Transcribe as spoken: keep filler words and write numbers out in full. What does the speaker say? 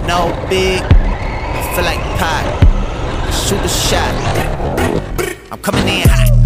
No big, I feel like pot. Shoot a shot. I'm coming in hot.